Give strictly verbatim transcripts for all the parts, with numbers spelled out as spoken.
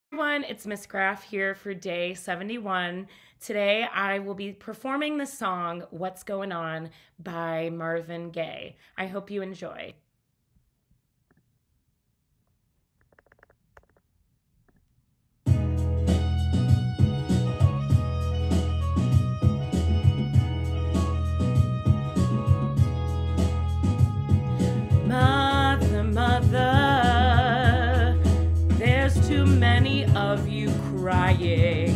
Everyone, it's Miss Graff here for day seventy-one. Today I will be performing the song What's Going On by Marvin Gaye. I hope you enjoy. Mother, mother, there's too many of you crying.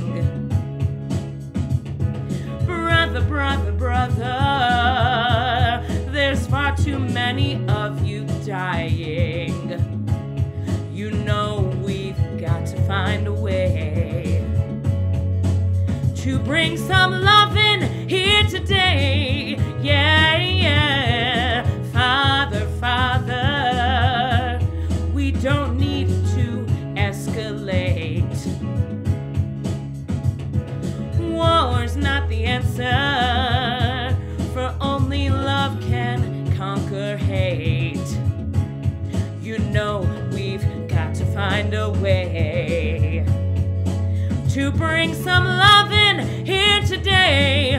Brother, brother, brother, there's far too many of you dying. You know we've got to find a way to bring some loving here today. Yeah, yeah. Father, Father, we don't need to escalate. War's not the answer, for only love can conquer hate. You know we've got to find a way to bring some loving here today.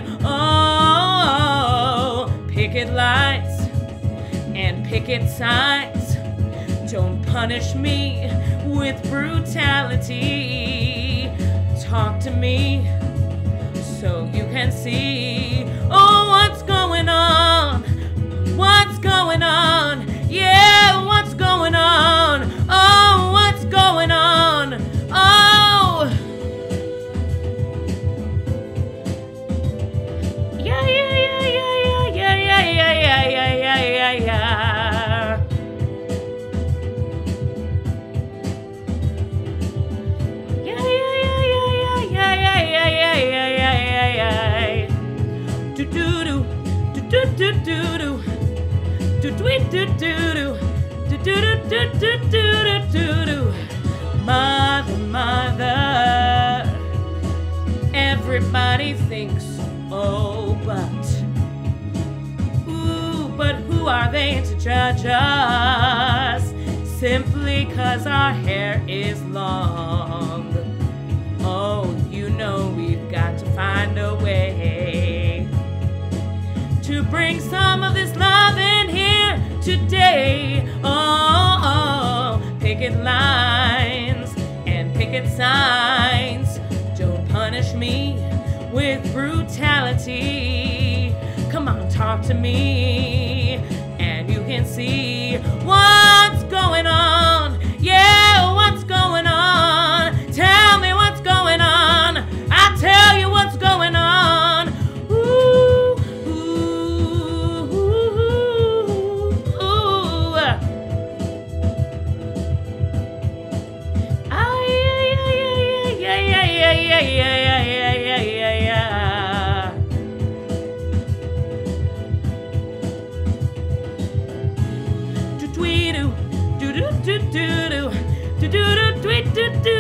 Oh, picket lights and picket signs, don't punish me with brutality. Talk to me so you can see, oh, what's going on, what's going on, yeah, what's going on, oh, what's going on, oh, yeah, yeah, yeah, yeah, yeah, yeah, yeah, yeah, yeah, yeah, yeah, yeah. Mother, mother, everybody thinks, oh, but, ooh, but who are they to judge us simply 'cause our hair is long? Oh, you know we've got to find a way to bring some of this love in here today. Oh, oh, picket lines and picket signs, don't punish me with brutality. Come on, talk to me and you can see what's going on. Yeah, what's going on? Tell me what's going on. I'll tell you what's going on. Ooh, ooh, ooh, ooh. Ah, yeah, yeah, yeah, yeah, yeah, yeah, yeah, yeah, yeah, yeah, yeah, yeah. Do-dwee-doo, do-do-do-do-do, do-do-do-dwee-do-do.